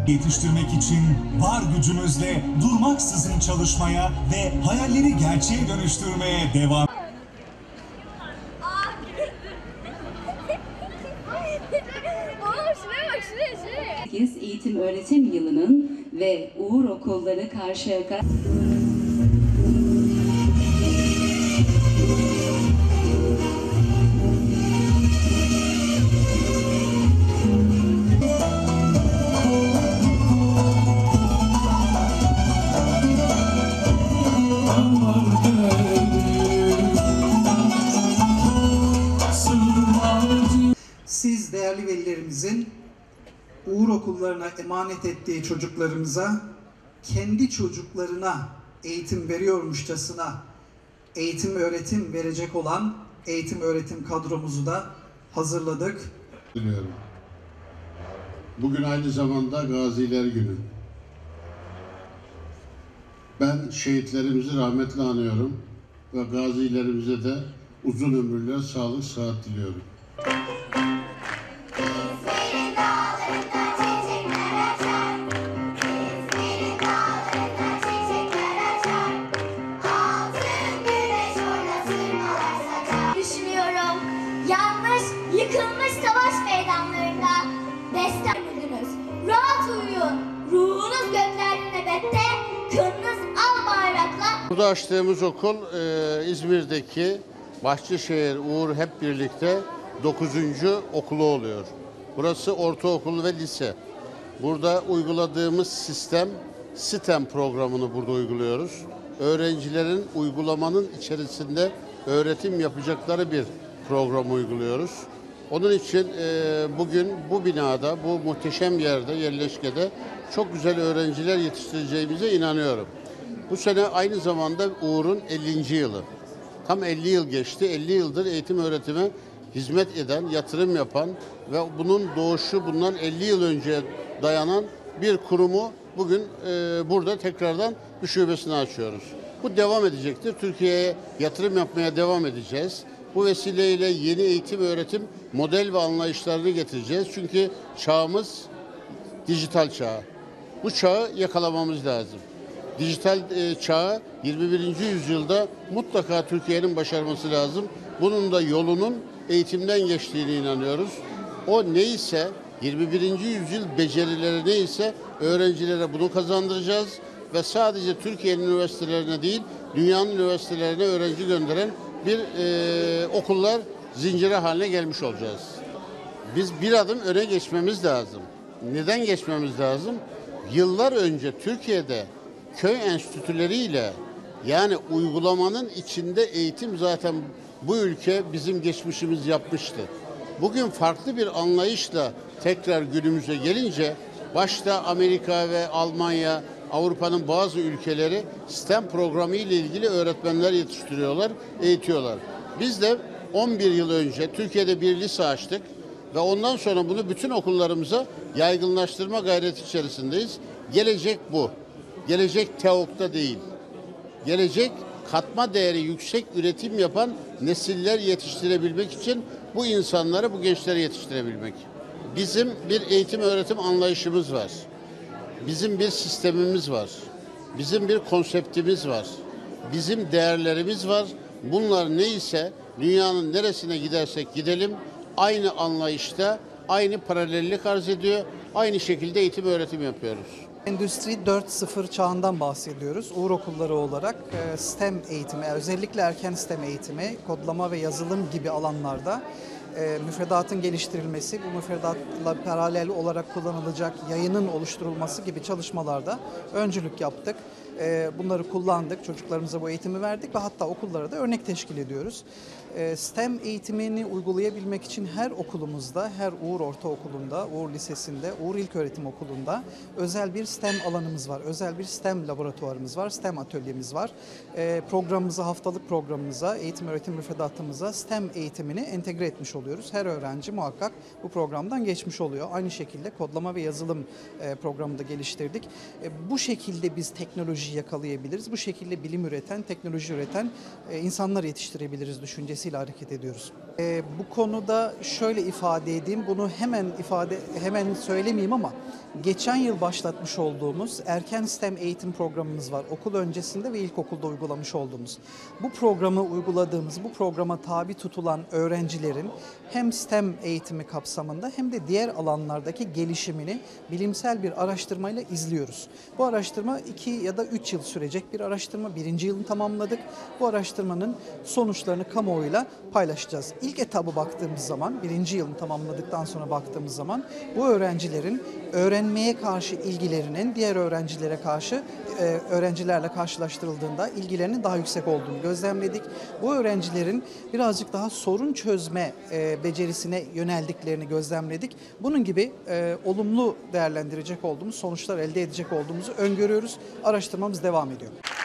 Yetiştirmek için var gücümüzle durmaksızın çalışmaya ve hayalleri gerçeğe dönüştürmeye devam. Eğitim öğretim yılının ve Uğur Okulları Karşıyaka Siz değerli velilerimizin Uğur Okullarına emanet ettiği çocuklarımıza kendi çocuklarına eğitim veriyormuşçasına eğitim öğretim verecek olan eğitim öğretim kadromuzu da hazırladık. Biliyorum. Bugün aynı zamanda Gaziler Günü. Ben şehitlerimizi rahmetle anıyorum ve gazilerimize de uzun ömürler, sağlık, sıhhat diliyorum. Düşünüyorum, yanmış, yıkılmış savaş meydanlarında destek ediniz. Rahat uyuyun, ruhunuz göklerinde nöbette, kınınız al bayrakla. Burada açtığımız okul İzmir'deki Bahçeşehir Uğur hep birlikte 9. okulu oluyor. Burası ortaokul ve lise. Burada uyguladığımız sistem STEM programını burada uyguluyoruz. Öğrencilerin uygulamanın içerisinde öğretim yapacakları bir program uyguluyoruz. Onun için bugün bu binada, bu muhteşem yerde, yerleşkede çok güzel öğrenciler yetiştireceğimize inanıyorum. Bu sene aynı zamanda Uğur'un 50. yılı. Tam 50 yıl geçti. 50 yıldır eğitim öğretime hizmet eden, yatırım yapan ve bunun doğuşu bundan 50 yıl önce dayanan bir kurumu bugün burada tekrardan bir şubesini açıyoruz. Bu devam edecektir. Türkiye'ye yatırım yapmaya devam edeceğiz. Bu vesileyle yeni eğitim öğretim model ve anlayışlarını getireceğiz. Çünkü çağımız dijital çağ. Bu çağı yakalamamız lazım. Dijital çağı 21. yüzyılda mutlaka Türkiye'nin başarması lazım. Bunun da yolunun eğitimden geçtiğine inanıyoruz. O neyse 21. yüzyıl becerileri neyse öğrencilere bunu kazandıracağız ve sadece Türkiye'nin üniversitelerine değil dünyanın üniversitelerine öğrenci gönderen bir okullar zinciri haline gelmiş olacağız. Biz bir adım öne geçmemiz lazım. Neden geçmemiz lazım? Yıllar önce Türkiye'de köy enstitüleriyle yani uygulamanın içinde eğitim zaten bu ülke bizim geçmişimiz yapmıştı. Bugün farklı bir anlayışla tekrar günümüze gelince başta Amerika ve Almanya, Avrupa'nın bazı ülkeleri STEM programı ile ilgili öğretmenler yetiştiriyorlar, eğitiyorlar. Biz de 11 yıl önce Türkiye'de bir lise açtık ve ondan sonra bunu bütün okullarımıza yaygınlaştırma gayreti içerisindeyiz. Gelecek bu. Gelecek TEOK'ta değil. Gelecek katma değeri yüksek üretim yapan nesiller yetiştirebilmek için bu insanları, bu gençleri yetiştirebilmek. Bizim bir eğitim öğretim anlayışımız var. Bizim bir sistemimiz var. Bizim bir konseptimiz var. Bizim değerlerimiz var. Bunlar neyse dünyanın neresine gidersek gidelim aynı anlayışta, aynı paralellik arz ediyor. Aynı şekilde eğitim öğretim yapıyoruz. Endüstri 4.0 çağından bahsediyoruz. Uğur Okulları olarak STEM eğitimi, özellikle erken STEM eğitimi, kodlama ve yazılım gibi alanlarda müfredatın geliştirilmesi, bu müfredatla paralel olarak kullanılacak yayının oluşturulması gibi çalışmalarda öncülük yaptık. Bunları kullandık, çocuklarımıza bu eğitimi verdik ve hatta okullara da örnek teşkil ediyoruz. STEM eğitimini uygulayabilmek için her okulumuzda, her Uğur Ortaokulu'nda, Uğur Lisesi'nde, Uğur İlköğretim Okulu'nda özel bir STEM alanımız var. Özel bir STEM laboratuvarımız var, STEM atölyemiz var. Programımıza, haftalık programımıza, eğitim öğretim müfredatımıza STEM eğitimini entegre etmiş oluyoruz. Her öğrenci muhakkak bu programdan geçmiş oluyor. Aynı şekilde kodlama ve yazılım programını da geliştirdik. Bu şekilde biz teknolojiyi teknoloji yakalayabiliriz. Bu şekilde bilim üreten, teknoloji üreten insanlar yetiştirebiliriz düşüncesiyle hareket ediyoruz. Bu konuda şöyle ifade edeyim, bunu hemen söylemeyeyim ama geçen yıl başlatmış olduğumuz erken STEM eğitim programımız var. Okul öncesinde ve ilkokulda uygulamış olduğumuz. Bu programı uyguladığımız, bu programa tabi tutulan öğrencilerin hem STEM eğitimi kapsamında hem de diğer alanlardaki gelişimini bilimsel bir araştırmayla izliyoruz. Bu araştırma 2 ya da 3 yıl sürecek bir araştırma. 1. yılını tamamladık. Bu araştırmanın sonuçlarını kamuoyuyla paylaşacağız. İlk etabı baktığımız zaman, 1. yılını tamamladıktan sonra baktığımız zaman bu öğrencilerin öğrenmeye karşı ilgilerinin diğer öğrencilerle karşılaştırıldığında ilgilerinin daha yüksek olduğunu gözlemledik. Bu öğrencilerin birazcık daha sorun çözme becerisine yöneldiklerini gözlemledik. Bunun gibi olumlu değerlendirecek olduğumuz sonuçlar elde edecek olduğumuzu öngörüyoruz. Araştırmamız devam ediyor.